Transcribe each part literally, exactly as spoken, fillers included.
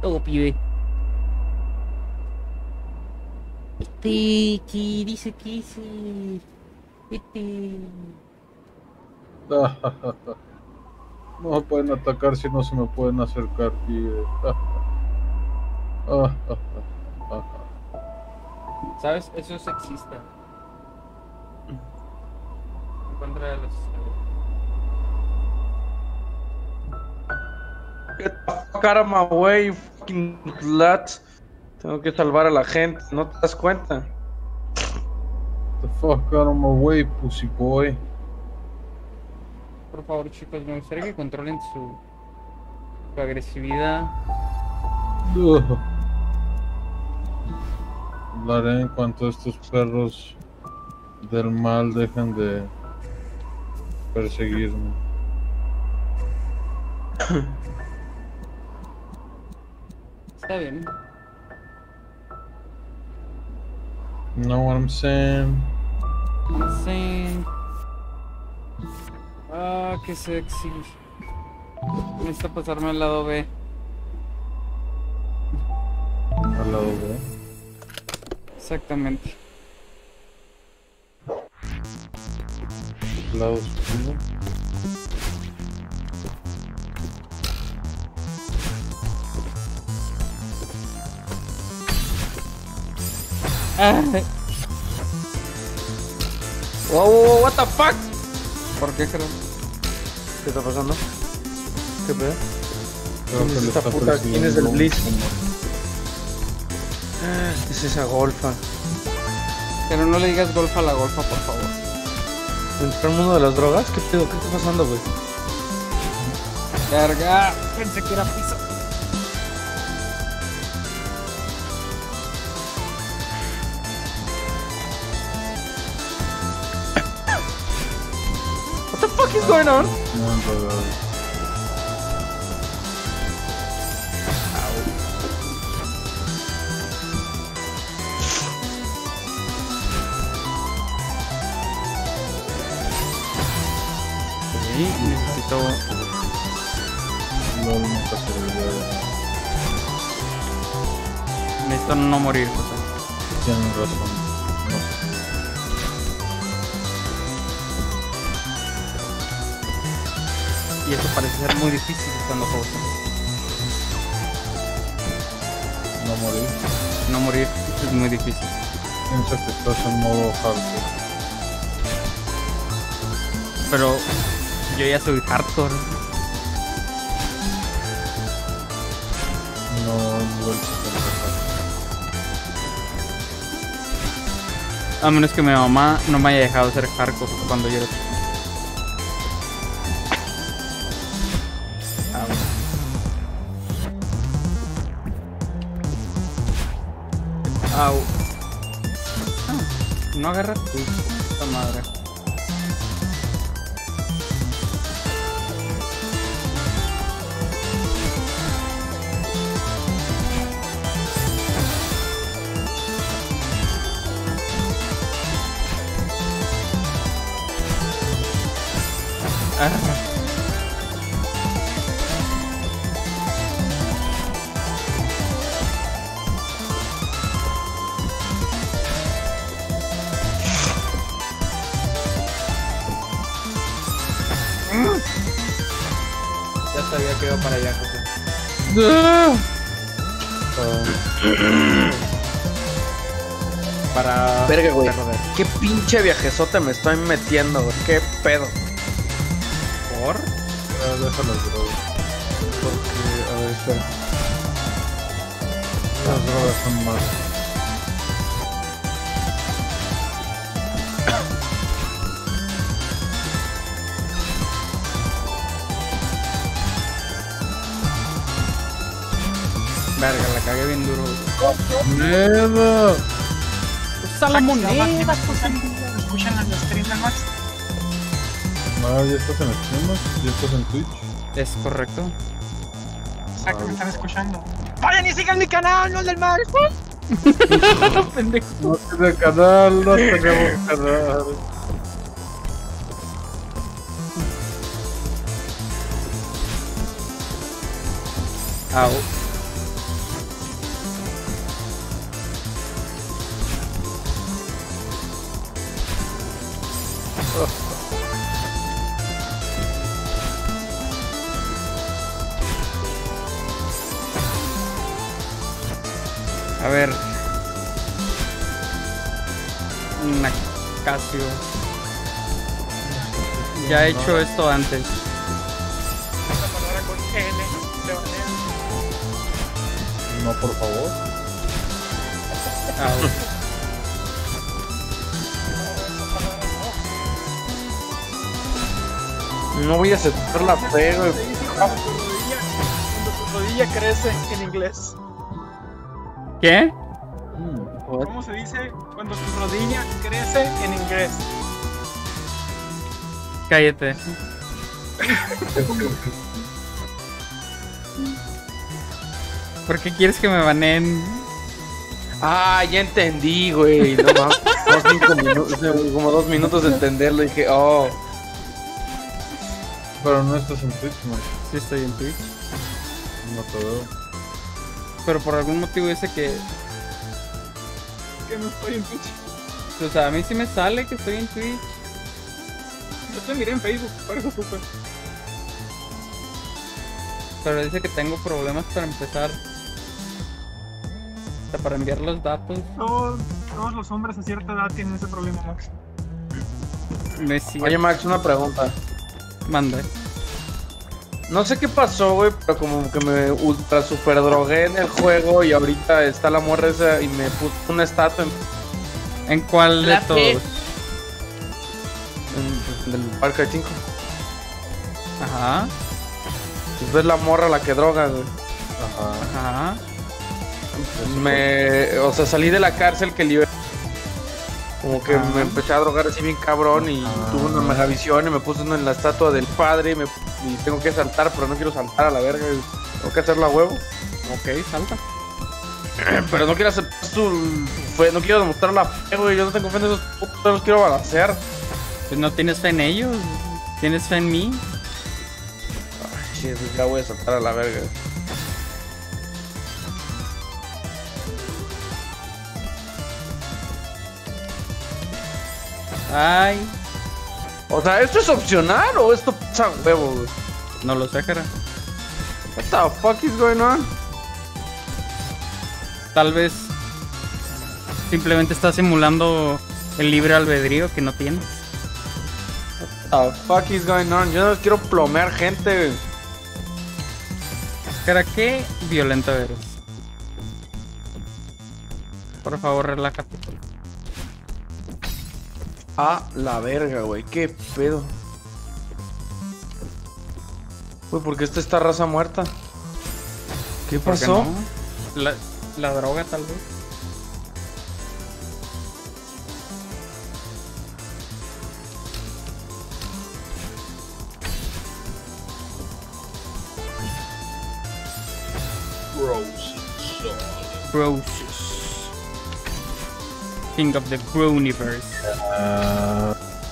Todo, pibe. Este, que dice que ese... Este... No me pueden atacar si no se me pueden acercar, pibe. ¿Sabes? Eso es sexista. En contra de los... Get the fuck out of my way, you fucking sluts. Tengo que salvar a la gente, ¿no te das cuenta? The fuck out of my way, pussy boy. Por favor, chicos, me gustaría que controlen su, su agresividad. Ugh. Lo haré en cuanto estos perros del mal dejen de perseguirme. Está bien. Know what I'm saying? I'm saying... Ah, qué sexy. Necesito pasarme al lado B. Al lado B. Exactamente. Al lado oscuro. Ah. Wow, wow, wow, what the fuck? ¿Por qué, creo? ¿Qué está pasando? ¿Qué pedo? Creo ¿Quién que es le esta está puta? persiguiendo ¿Quién es el un Blitz? tumor. Es esa golfa. Pero no le digas golfa a la golfa, por favor. ¿Entró el mundo de las drogas? ¿Qué pedo? ¿Qué está pasando, güey? Carga. Pensé que era piso. What the fuck is going on? No, en realidad. Sí, necesito... No, nunca se le olvidó. Necesito no morir, José. Tienen razón. No. Y eso parece ser muy difícil cuando juegas. No morir. No morir es muy difícil. Piensa que estás en modo hardcore. Pero yo ya soy hardcore. No nivel setenta hardcore. A menos que mi mamá no me haya dejado ser hardcore cuando yo era chico. Au. Ah, no agarras tu puta madre. Ah. Ya sabía que iba para allá, José. Para... Verga, güey. ¿Qué pinche viajezote me estoy metiendo, güey? ¿Qué pedo? ¿Por? Ah, deja las drogas. Porque, a ver, espera. Las drogas son más. Verga, la cagué bien duro. ¡Mierda! ¡Usa la moneda! ¿Escuchan, escuchan las streams del Max? Ah, ¿ya estás en streamers? ¿Ya estás en Twitch? Es correcto. Exacto, me están escuchando. ¡Vayan y sigan mi canal, no el del Max! Pendejo. No tiene canal, no tenemos canal. Au. A ver. Una Casio. Ya he hecho esto antes. La palabra con N se banea. No, por favor. Ah, No voy a aceptar la fe, güey. Se dice cuando tu rodilla, cuando tu rodilla crece en inglés. ¿Qué? ¿Cómo se dice cuando tu rodilla crece en inglés? Cállate. ¿Por qué quieres que me baneen? Ah, ya entendí, güey. No mames. Como cinco minutos, como dos minutos de entenderlo. Y dije, oh. Pero no estás en Twitch, man. Sí estoy en Twitch. No te veo. Pero por algún motivo dice que... Que no estoy en Twitch. O sea, a mí sí me sale que estoy en Twitch. Yo te miré en Facebook, por eso supe. Pero dice que tengo problemas para empezar. O sea, para enviar los datos. Todos, todos los hombres a cierta edad tienen ese problema, Max. No es cierto. Oye, Max, una pregunta. Manda. No sé qué pasó, güey, pero como que me ultra super drogué en el juego y ahorita está la morra esa y me puso una estatua en, ¿En cuál de La todos? P. en- del Parque de cinco. Ajá, Pues ves la morra la que droga, güey. Ajá. ajá. Me, o sea, salí de la cárcel que libre. Como que Ah. me empecé a drogar así bien cabrón y Ah. tuve una mega visión y me puse en la estatua del padre y, me, y tengo que saltar, pero no quiero saltar a la verga. y Tengo que hacerlo a huevo. Ok, salta. Pero no quiero aceptar su fe, no quiero demostrar la fe, güey. Yo no tengo fe en esos putos, no los quiero balancear. Pues no tienes fe en ellos. ¿Tienes fe en mí? Ay, shit, pues ya voy a saltar a la verga. Ay, O sea, ¿esto es opcional o esto pasa a huevo, güey? no lo sé, cara. What the fuck is going on? Tal vez simplemente estás simulando el libre albedrío que no tienes. What the fuck is going on? Yo no quiero plomear gente, güey. Cara, qué violento eres. Por favor, relájate. A la verga, güey. ¿Qué pedo? Güey, ¿por qué está esta raza muerta? ¿Qué ¿Por qué pasó? no? La, la droga, tal vez. Grosus. King of the Growniverse. Ah,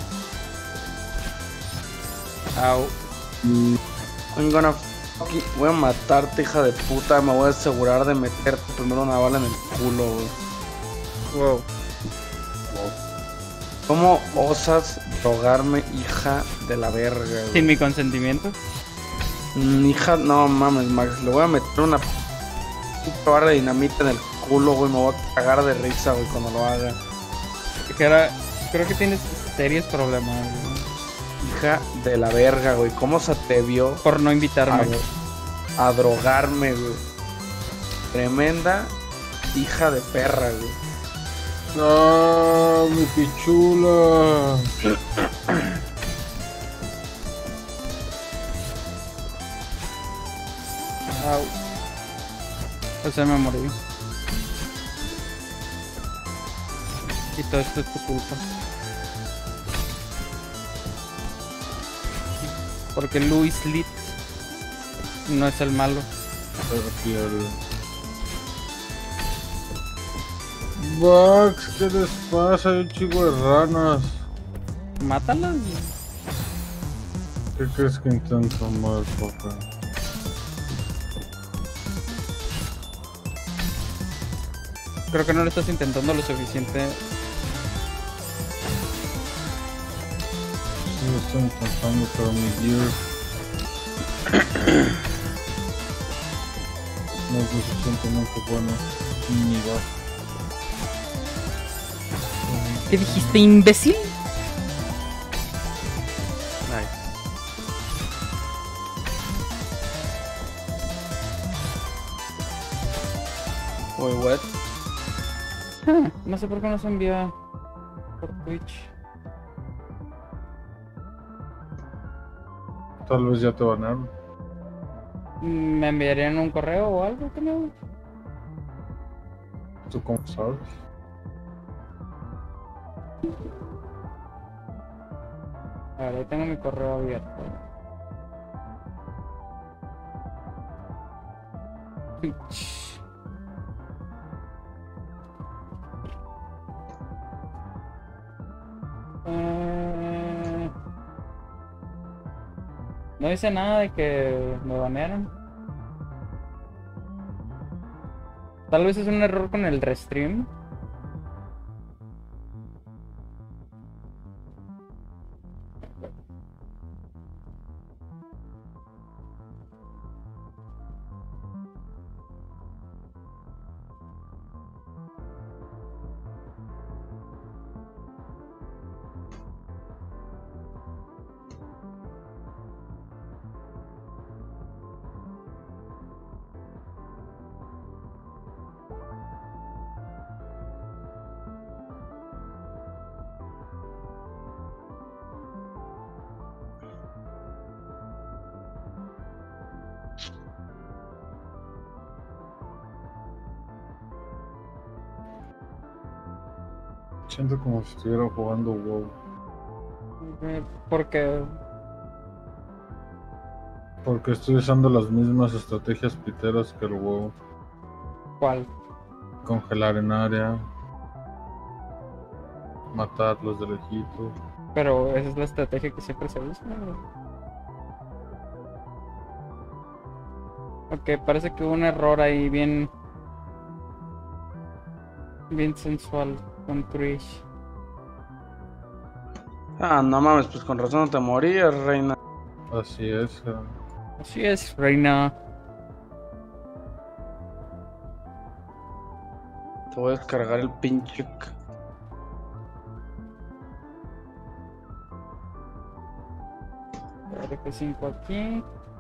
Au. I'm gonna fucking... Voy a matarte, hija de puta. Me voy a asegurar de meterte primero una bala en el culo, güey. Wow. ¿Cómo osas drogarme, hija de la verga, güey? Sin mi consentimiento. Mm, hija, no mames, Max. Le voy a meter una p- barra de dinamita en el culo, güey. Me voy a cagar de risa, güey, cuando lo haga. Cara, creo que tienes serios problemas, güey, Hija de la verga, güey. ¿Cómo se te vio por no invitarme. a, a drogarme, güey? Tremenda hija de perra, güey. no, mi pichula. Au. O sea, me morí. Y todo esto es tu culpa. Porque Louis Litt no es el malo. Max, ¿qué les pasa? Hay un chico de ranas. Mátalas. ¿Qué crees que intento, motherfucker? Creo que no lo estás intentando lo suficiente. Sí, lo estoy intentando, pero mi gear no es lo suficientemente bueno. Ni idea. ¿Qué dijiste, imbécil? Nice. Muy wet. Ah, no sé por qué no se envía por Twitch. Tal vez ya te banearon. ¿Me enviarían un correo o algo? ¿Qué no? ¿Tú cómo sabes? A ver, ahí tengo mi correo abierto. Twitch. Eh, No dice nada de que me banearon. Tal vez es un error con el restream. Siento como si estuviera jugando WoW. Eh, Porque Porque estoy usando las mismas estrategias piteras que el WoW. ¿cuál? Congelar en área. Matarlos de lejito. Pero esa es la estrategia que siempre se usa. Ok, parece que hubo un error ahí bien... Bien sensual con Trish. Ah, no mames, pues con razón no te morías, reina. Así es. eh. Así es, reina. Te voy a descargar el pinche. F cinco aquí.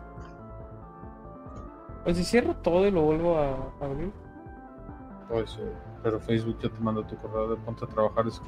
Pues si cierro todo y lo vuelvo a abrir. Pues, eh, pero Facebook ya te manda tu correo de ponte a trabajar. Es